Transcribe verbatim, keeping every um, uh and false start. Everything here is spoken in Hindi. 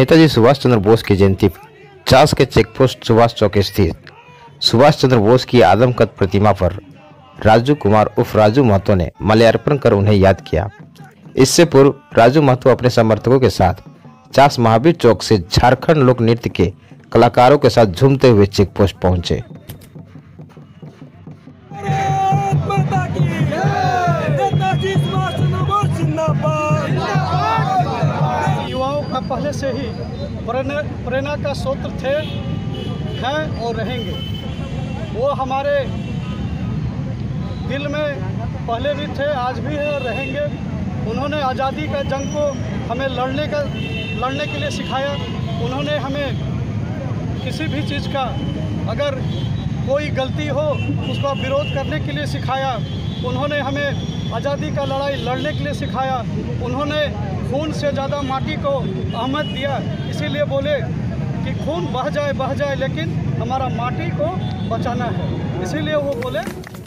नेताजी सुभाष चंद्र बोस की जयंती पर चास के चेकपोस्ट सुभाष चौक स्थित सुभाष चंद्र बोस की आदमकद प्रतिमा पर राजू कुमार उर्फ राजू महतो ने माल्यार्पण कर उन्हें याद किया। इससे पूर्व राजू महतो अपने समर्थकों के साथ चास महावीर चौक से झारखंड लोक नृत्य के कलाकारों के साथ झूमते हुए चेकपोस्ट पहुंचे। युवाओं का पहले से ही प्रेरणा का स्रोत थे, हैं और रहेंगे। वो हमारे दिल में पहले भी थे, आज भी है और रहेंगे। उन्होंने आज़ादी का जंग को हमें लड़ने का लड़ने के लिए सिखाया। उन्होंने हमें किसी भी चीज़ का अगर कोई गलती हो उसका विरोध करने के लिए सिखाया। उन्होंने हमें आज़ादी का लड़ाई लड़ने के लिए सिखाया। उन्होंने खून से ज़्यादा माटी को अहमियत दिया। इसीलिए बोले कि खून बह जाए बह जाए लेकिन हमारा माटी को बचाना है। इसीलिए वो बोले